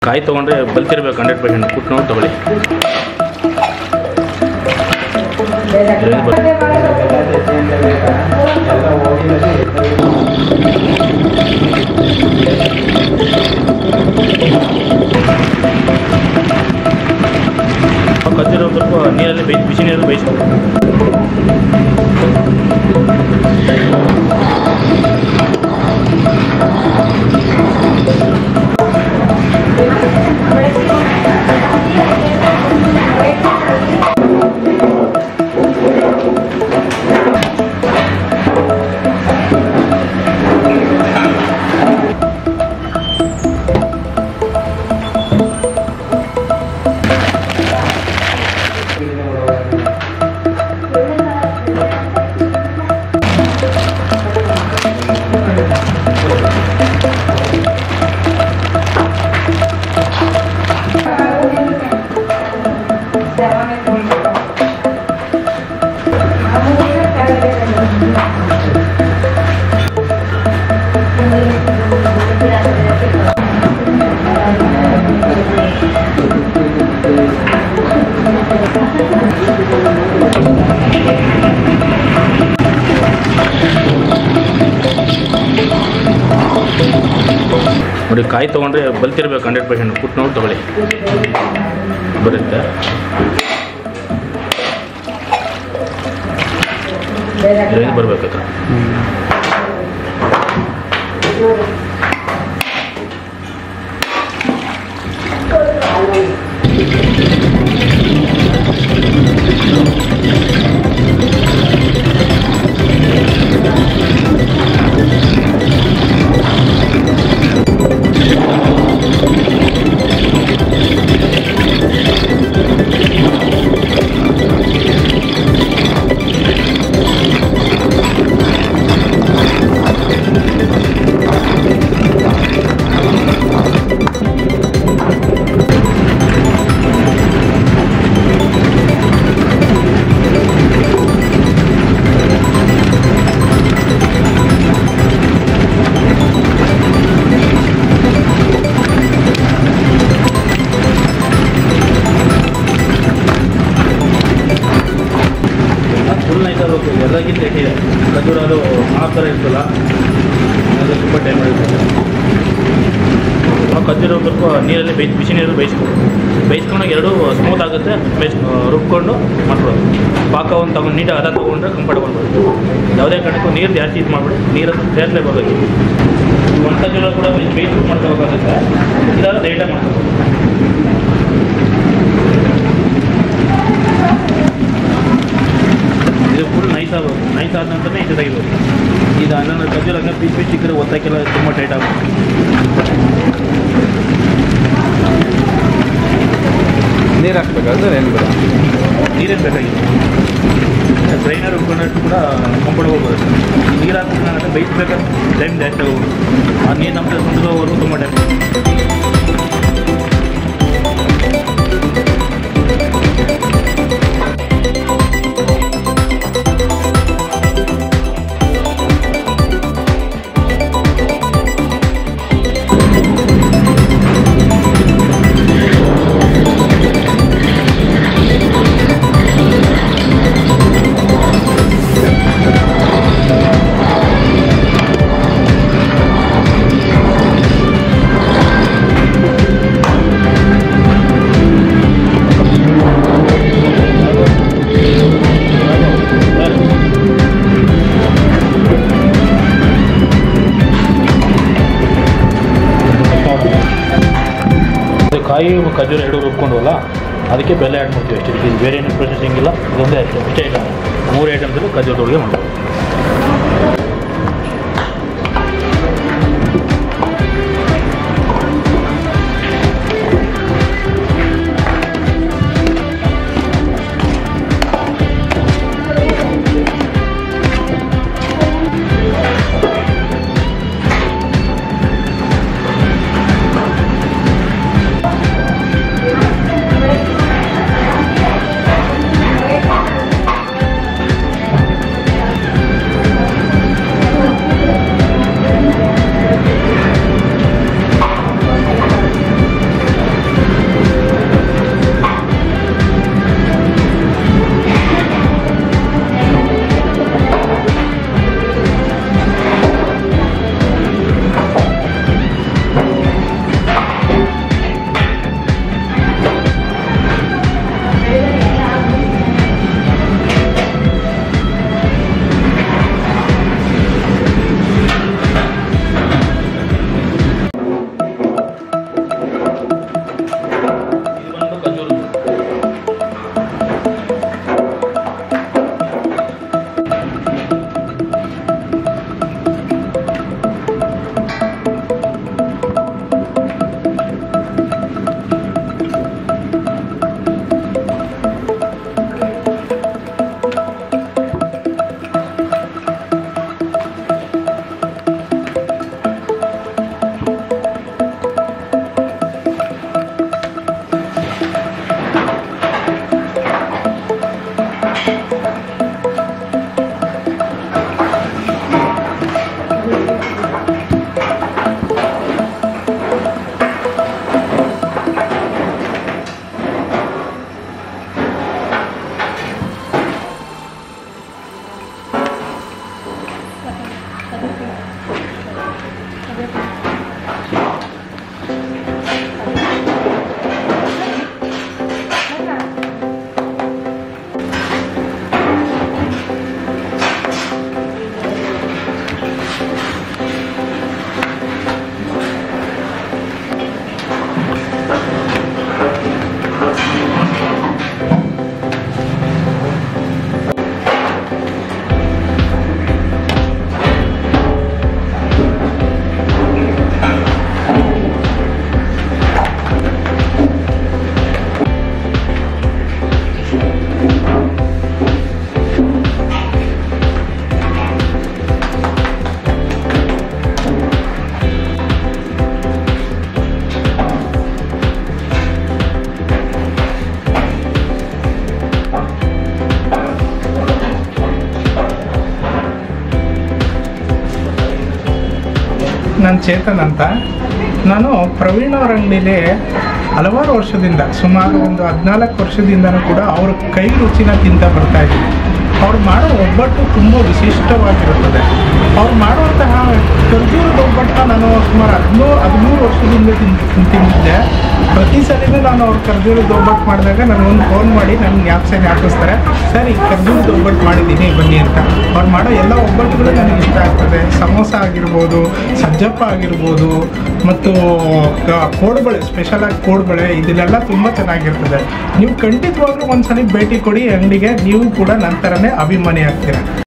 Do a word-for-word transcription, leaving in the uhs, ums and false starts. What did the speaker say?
ಕಾಯಿ ತೊಗೊಂಡ್ರೆ ಬಲ್ತಿರ್ಬೇಕು hundred percent ಕುಟ್ಟು ನೋಡಿ ತೊಗೊಳ್ಳಿ. ಕದ್ದಿರೋ ಸ್ವಲ್ಪ ನೀರಲ್ಲಿ ಬೇಯಿಸಿ ಬಿಸಿ ನೀರಲ್ಲಿ ಬೇಯಿಸ್ಬೇಕು. ನೋಡಿ ಕಾಯಿ ತೊಗೊಂಡ್ರೆ ಬಲ್ತಿರ್ಬೇಕು ಹಂಡ್ರೆಡ್ ಪರ್ಸೆಂಟ್ ಕುಟ್ಟು ನೋಡಿ ತೊಗೊಳ್ಳಿ ಬರುತ್ತೆ. ಬರಬೇಕು ಎಲ್ಲಕ್ಕಿಂತ ಇದೆ. ಖಜೂರ ಅದು ಆ ಥರ ಇರ್ತಲ್ಲ, ಅದು ತುಂಬ ಟೈಮ್ ಹಿಡಿಯುತ್ತೆ. ಖಜೂರ ಸ್ವಲ್ಪ ನೀರಲ್ಲಿ ಬೇಯಿಸಿ ಬಿಸಿ ನೀರಲ್ಲಿ ಬೇಯಿಸ್ಬೇಕು. ಬೇಯಿಸ್ಕೊಂಡಾಗ ಎರಡೂ ಸ್ಮೂತ್ ಆಗುತ್ತೆ. ಬೇಯಿಸ್ ರುಬ್ಕೊಂಡು ಮಾಡ್ಕೊಳ್ಳೋದು. ಪಾಕ ಒಂದು ತಗೊಂಡು ನೀಟಾಗಿ ಅದ ತೊಗೊಂಡ್ರೆ ಕಂಫರ್ಟಬಲ್ ಬರುತ್ತೆ. ಯಾವುದೇ ಕಾರಣಕ್ಕೂ ನೀರು ಜಾಸ್ತಿ ಇದು ಮಾಡಿಬಿಡಿ, ನೀರನ್ನು ಸೇರಿಸಲೇಬಾರ್ದು. ಒಂದು ಖಜೂರ ಕೂಡ ಬೇಯಿಸಿ ಮಾಡ್ಕೋಬೇಕಾಗುತ್ತೆ. ಇದಾದ್ರೆ ಲೈಟಾಗಿ ಮಾಡ್ಕೋಬೇಕು. ಇದು ಫುಲ್ ನೈಸ್ ಆಗಬೇಕು. ನೈಸ್ ಆದ ನಂತರನೇ ಇದು ತೆಗಿಬೇಕು. ಇದು ಹನ್ನೊಂದು ಖಜೂರ ಹಂಗೆ ಪೀಸ್ ಪೀಸ್ ಸಿಕ್ಕರೆ ಒತ್ತಕ್ಕೆಲ್ಲ ತುಂಬ ಟೈಟ್ ಆಗುತ್ತೆ. ನೀರು ಹಾಕ್ಬೇಕಾದ್ರೆ ಏನು ಬೇಡ, ನೀರೇನು ಬೇಕಾಗಿತ್ತು. ಡ್ರೈನರ್ ಉಳ್ಕೊಂಡಷ್ಟು ಕೂಡ ಕಂಫರ್ಟಬಲ್ ಬರುತ್ತೆ. ನೀರು ಹಾಕ್ಬಿಟ್ಟು ನಾನು ಬೇಯಿಸ್ಬೇಕಾದ್ರೆ ಟೈಮ್ ಜಾಸ್ತಿ ಆಗೋದು. ಆ ನೀರು ನಮ್ಮ ಸುಂದರವರೆಗೂ ತುಂಬ ಟೈಮ್. ಕಾಯಿ ಖಜೂರ ಎರಡು ರುಬ್ಕೊಂಡವಲ್ಲ, ಅದಕ್ಕೆ ಬೆಲ್ಲ ಆ್ಯಡ್ ಮಾಡ್ತೀವಿ ಅಷ್ಟೇ. ಇದು ಬೇರೆ ಏನು ಪ್ರೊಸೆಸಿಂಗ್ ಇಲ್ಲ. ಇದೊಂದೇ ಅಷ್ಟೇ ಇಷ್ಟೇ ಐಟಮ್. ಮೂರು ಐಟಮ್ಸಲ್ಲೂ ಖಜೂರದೊಳಗೆ ಮಾಡ್ತೀವಿ. ನಾನು ಚೇತನ್ ಅಂತ. ನಾನು ಪ್ರವೀಣ್ ಅವ್ರ ಅಂಗಡಿಲಿ ಹಲವಾರು ವರ್ಷದಿಂದ, ಸುಮಾರು ಒಂದು ಹದಿನಾಲ್ಕು ವರ್ಷದಿಂದನೂ ಕೂಡ ಅವ್ರ ಕೈ ರುಚಿನ ತಿಂತ ಬರ್ತಾ ಇದ್ದೀನಿ. ಅವ್ರು ಮಾಡೋ ಒಬ್ಬಟ್ಟು ತುಂಬ ವಿಶಿಷ್ಟವಾಗಿರುತ್ತದೆ. ಅವ್ರು ಮಾಡುವಂತಹ ಖರ್ಜೂರದ ಒಬ್ಬಟ್ಟನ್ನ ನಾನು ಸುಮಾರು ಹದಿಮೂರು ಹದಿಮೂರು ವರ್ಷದಿಂದ ತಿನ್ ತಿಂತಿದ್ದೆ. ಪ್ರತಿ ಸಲಿನೂ ನಾನು ಅವ್ರು ಖರ್ಜೂರದ ಒಬ್ಬಟ್ಟು ಮಾಡಿದಾಗ ನನಗೊಂದು ಫೋನ್ ಮಾಡಿ ನನ್ನ ಜ್ಞಾಪನೆ ಹಾಕಿಸ್ತಾರೆ, ಸರಿ ಖರ್ಜೂರದ ಒಬ್ಬಟ್ಟು ಮಾಡಿದ್ದೀನಿ ಬನ್ನಿ ಅಂತ. ಅವ್ರು ಮಾಡೋ ಎಲ್ಲ ಒಬ್ಬಟ್ಟುಗಳು ನನಗೆ ಇಷ್ಟ ಆಗ್ತದೆ. ಸಮೋಸ ಆಗಿರ್ಬೋದು, ಸಜ್ಜಪ್ಪ ಆಗಿರ್ಬೋದು, ಮತ್ತು ಕೋಡುಬಳೆ, ಸ್ಪೆಷಲಾಗಿ ಕೋಡುಬಳೆ, ಇದನ್ನೆಲ್ಲ ತುಂಬ ಚೆನ್ನಾಗಿರ್ತದೆ. ನೀವು ಖಂಡಿತವಾಗ್ಲೂ ಒಂದ್ಸಲ ಭೇಟಿ ಕೊಡಿ ಅಂಗಡಿಗೆ, ನೀವು ಕೂಡ ನನ್ನ ಥರನೇ ಅಭಿಮಾನಿ ಆಗ್ತೀರ.